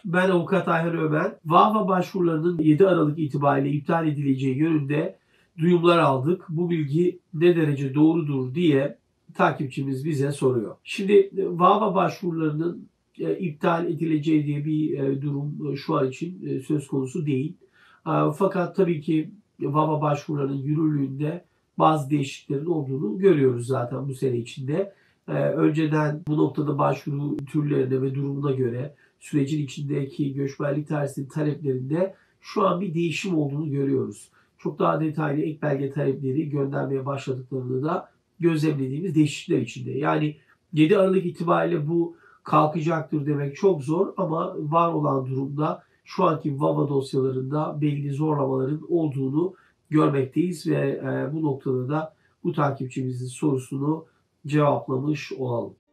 Ben Avukat Ayhan Ömer. VAVA başvurularının 7 Aralık itibariyle iptal edileceği yönünde duyumlar aldık. Bu bilgi ne derece doğrudur diye takipçimiz bize soruyor. Şimdi VAVA başvurularının iptal edileceği diye bir durum şu an için söz konusu değil. Fakat tabii ki VAVA başvurularının yürürlüğünde bazı değişikliklerin olduğunu görüyoruz zaten bu sene içinde. Önceden bu noktada başvuru türlerine ve durumuna göre sürecin içindeki göçmenlik tersinin taleplerinde şu an bir değişim olduğunu görüyoruz. Çok daha detaylı ek belge talepleri göndermeye başladıklarını da gözlemlediğimiz değişiklikler içinde. Yani 7 Aralık itibariyle bu kalkacaktır demek çok zor ama var olan durumda şu anki VAVA dosyalarında belli zorlamaların olduğunu görmekteyiz ve bu noktada da bu takipçimizin sorusunu cevaplamış olalım.